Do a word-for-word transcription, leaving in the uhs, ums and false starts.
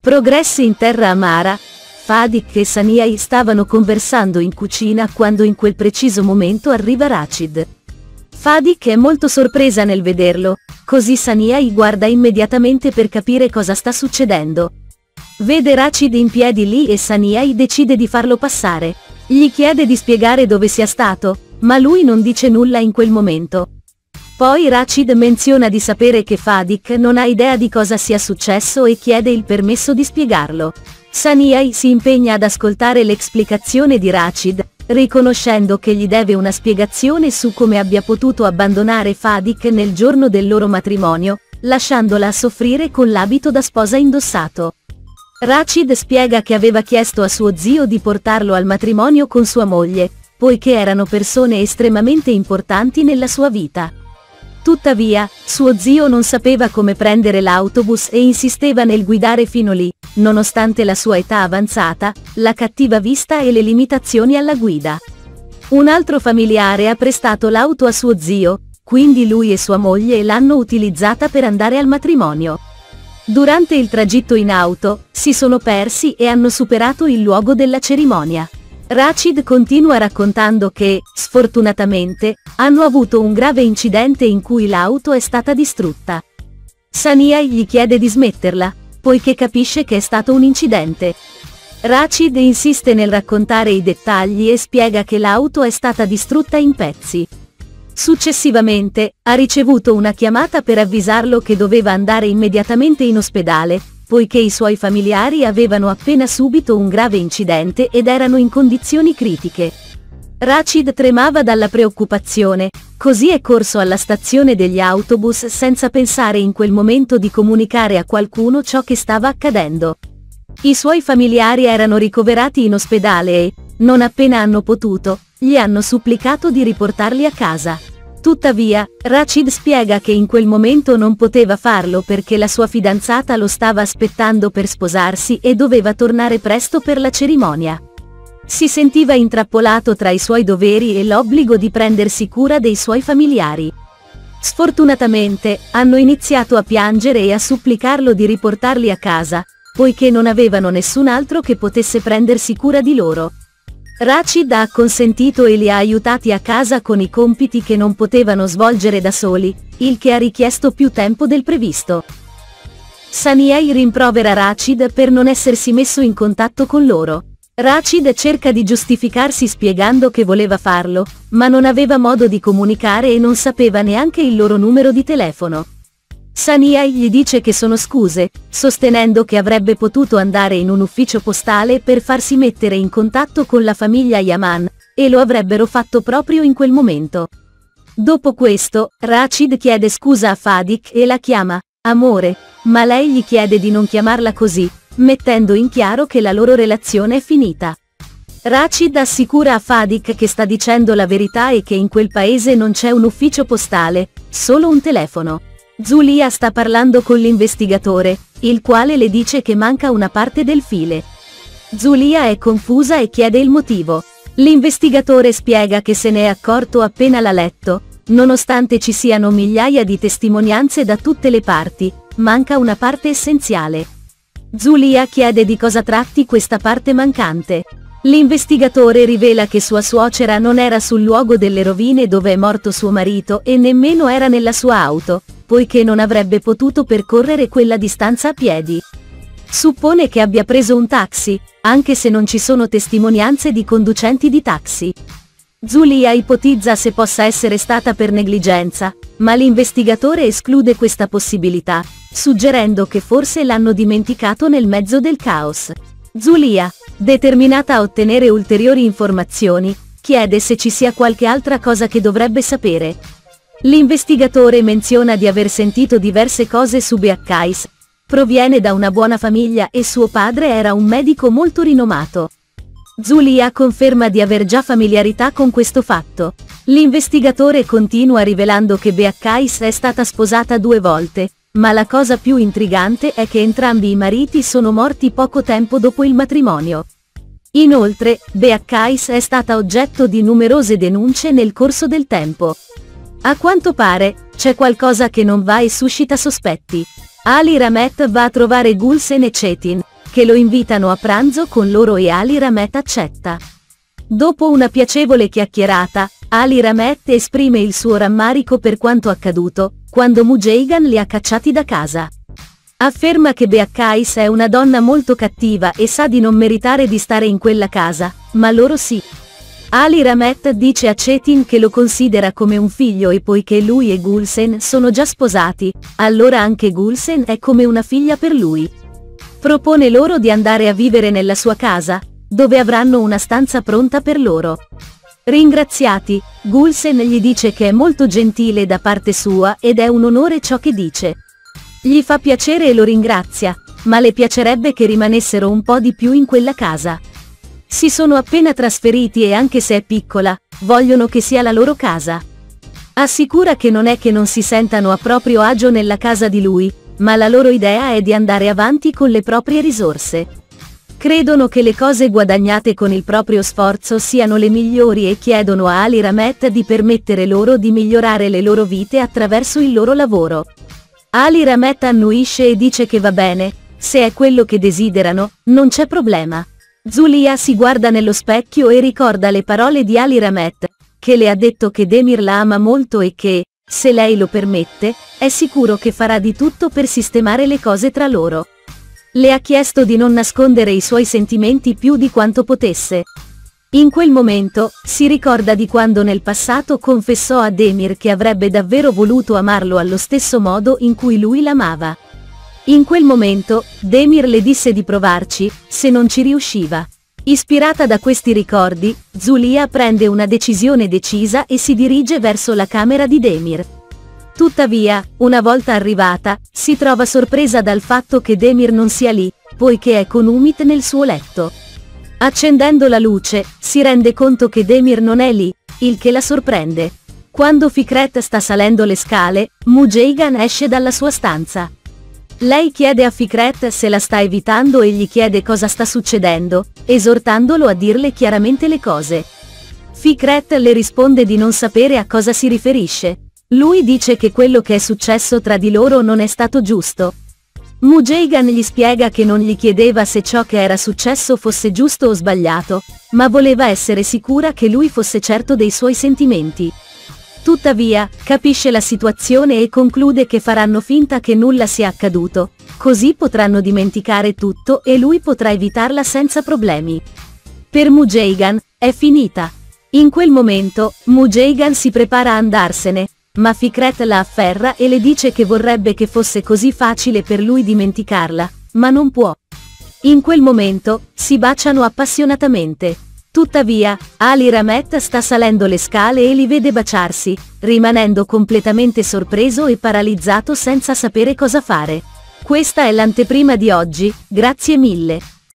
Progressi in terra amara. Fadik e Saniyay stavano conversando in cucina quando in quel preciso momento arriva Rachid. Fadik è molto sorpresa nel vederlo, così Saniyay guarda immediatamente per capire cosa sta succedendo. Vede Rachid in piedi lì e Saniyay decide di farlo passare. Gli chiede di spiegare dove sia stato, ma lui non dice nulla in quel momento. Poi Rachid menziona di sapere che Fadik non ha idea di cosa sia successo e chiede il permesso di spiegarlo. Saniyay si impegna ad ascoltare l'esplicazione di Rachid, riconoscendo che gli deve una spiegazione su come abbia potuto abbandonare Fadik nel giorno del loro matrimonio, lasciandola a soffrire con l'abito da sposa indossato. Rachid spiega che aveva chiesto a suo zio di portarlo al matrimonio con sua moglie, poiché erano persone estremamente importanti nella sua vita. Tuttavia, suo zio non sapeva come prendere l'autobus e insisteva nel guidare fino lì, nonostante la sua età avanzata, la cattiva vista e le limitazioni alla guida. Un altro familiare ha prestato l'auto a suo zio, quindi lui e sua moglie l'hanno utilizzata per andare al matrimonio. Durante il tragitto in auto, si sono persi e hanno superato il luogo della cerimonia. Rachid continua raccontando che, sfortunatamente, hanno avuto un grave incidente in cui l'auto è stata distrutta. Saniyay gli chiede di smetterla, poiché capisce che è stato un incidente. Rachid insiste nel raccontare i dettagli e spiega che l'auto è stata distrutta in pezzi. Successivamente, ha ricevuto una chiamata per avvisarlo che doveva andare immediatamente in ospedale, poiché i suoi familiari avevano appena subito un grave incidente ed erano in condizioni critiche. Rachid tremava dalla preoccupazione, così è corso alla stazione degli autobus senza pensare in quel momento di comunicare a qualcuno ciò che stava accadendo. I suoi familiari erano ricoverati in ospedale e, non appena hanno potuto, gli hanno supplicato di riportarli a casa. Tuttavia, Rachid spiega che in quel momento non poteva farlo perché la sua fidanzata lo stava aspettando per sposarsi e doveva tornare presto per la cerimonia. Si sentiva intrappolato tra i suoi doveri e l'obbligo di prendersi cura dei suoi familiari. Sfortunatamente, hanno iniziato a piangere e a supplicarlo di riportarli a casa, poiché non avevano nessun altro che potesse prendersi cura di loro. Rachid ha acconsentito e li ha aiutati a casa con i compiti che non potevano svolgere da soli, il che ha richiesto più tempo del previsto. Saniyay rimprovera Rachid per non essersi messo in contatto con loro. Rachid cerca di giustificarsi spiegando che voleva farlo, ma non aveva modo di comunicare e non sapeva neanche il loro numero di telefono. Saniyay gli dice che sono scuse, sostenendo che avrebbe potuto andare in un ufficio postale per farsi mettere in contatto con la famiglia Yaman, e lo avrebbero fatto proprio in quel momento. Dopo questo, Rachid chiede scusa a Fadik e la chiama amore, ma lei gli chiede di non chiamarla così, mettendo in chiaro che la loro relazione è finita. Rachid assicura a Fadik che sta dicendo la verità e che in quel paese non c'è un ufficio postale, solo un telefono. Zulia sta parlando con l'investigatore, il quale le dice che manca una parte del file. Zulia è confusa e chiede il motivo. L'investigatore spiega che se ne è accorto appena l'ha letto, nonostante ci siano migliaia di testimonianze da tutte le parti, manca una parte essenziale. Zulia chiede di cosa tratti questa parte mancante. L'investigatore rivela che sua suocera non era sul luogo delle rovine dove è morto suo marito e nemmeno era nella sua auto, poiché non avrebbe potuto percorrere quella distanza a piedi. Suppone che abbia preso un taxi, anche se non ci sono testimonianze di conducenti di taxi. Zulia ipotizza se possa essere stata per negligenza, ma l'investigatore esclude questa possibilità, suggerendo che forse l'hanno dimenticato nel mezzo del caos. Zulia, determinata a ottenere ulteriori informazioni, chiede se ci sia qualche altra cosa che dovrebbe sapere. L'investigatore menziona di aver sentito diverse cose su Beakkais. Proviene da una buona famiglia e suo padre era un medico molto rinomato. Zulia conferma di aver già familiarità con questo fatto. L'investigatore continua rivelando che Beakkais è stata sposata due volte, ma la cosa più intrigante è che entrambi i mariti sono morti poco tempo dopo il matrimonio. Inoltre, Beakkais è stata oggetto di numerose denunce nel corso del tempo. A quanto pare, c'è qualcosa che non va e suscita sospetti. Ali Ramet va a trovare Gulsen e Chetin, che lo invitano a pranzo con loro e Ali Ramet accetta. Dopo una piacevole chiacchierata, Ali Ramet esprime il suo rammarico per quanto accaduto, quando Mujeigan li ha cacciati da casa. Afferma che Beatrice è una donna molto cattiva e sa di non meritare di stare in quella casa, ma loro sì. Ali Ramet dice a Çetin che lo considera come un figlio e poiché lui e Gülsen sono già sposati, allora anche Gülsen è come una figlia per lui. Propone loro di andare a vivere nella sua casa, dove avranno una stanza pronta per loro. Ringraziati, Gülsen gli dice che è molto gentile da parte sua ed è un onore ciò che dice. Gli fa piacere e lo ringrazia, ma le piacerebbe che rimanessero un po' di più in quella casa. Si sono appena trasferiti e anche se è piccola, vogliono che sia la loro casa. Assicura che non è che non si sentano a proprio agio nella casa di lui, ma la loro idea è di andare avanti con le proprie risorse. Credono che le cose guadagnate con il proprio sforzo siano le migliori e chiedono a Ali Ramet di permettere loro di migliorare le loro vite attraverso il loro lavoro. Ali Ramet annuisce e dice che va bene, se è quello che desiderano, non c'è problema. Zulia si guarda nello specchio e ricorda le parole di Ali Ramet, che le ha detto che Demir la ama molto e che, se lei lo permette, è sicuro che farà di tutto per sistemare le cose tra loro. Le ha chiesto di non nascondere i suoi sentimenti più di quanto potesse. In quel momento, si ricorda di quando nel passato confessò a Demir che avrebbe davvero voluto amarlo allo stesso modo in cui lui l'amava. In quel momento, Demir le disse di provarci, se non ci riusciva. Ispirata da questi ricordi, Zulia prende una decisione decisa e si dirige verso la camera di Demir. Tuttavia, una volta arrivata, si trova sorpresa dal fatto che Demir non sia lì, poiché è con Umit nel suo letto. Accendendo la luce, si rende conto che Demir non è lì, il che la sorprende. Quando Fikret sta salendo le scale, Mujeigan esce dalla sua stanza. Lei chiede a Fikret se la sta evitando e gli chiede cosa sta succedendo, esortandolo a dirle chiaramente le cose. Fikret le risponde di non sapere a cosa si riferisce. Lui dice che quello che è successo tra di loro non è stato giusto. Mujeigan gli spiega che non gli chiedeva se ciò che era successo fosse giusto o sbagliato, ma voleva essere sicura che lui fosse certo dei suoi sentimenti. Tuttavia, capisce la situazione e conclude che faranno finta che nulla sia accaduto, così potranno dimenticare tutto e lui potrà evitarla senza problemi. Per Mujeigan, è finita. In quel momento, Mujeigan si prepara a andarsene, ma Fikret la afferra e le dice che vorrebbe che fosse così facile per lui dimenticarla, ma non può. In quel momento, si baciano appassionatamente. Tuttavia, Ali Ramet sta salendo le scale e li vede baciarsi, rimanendo completamente sorpreso e paralizzato senza sapere cosa fare. Questa è l'anteprima di oggi, grazie mille.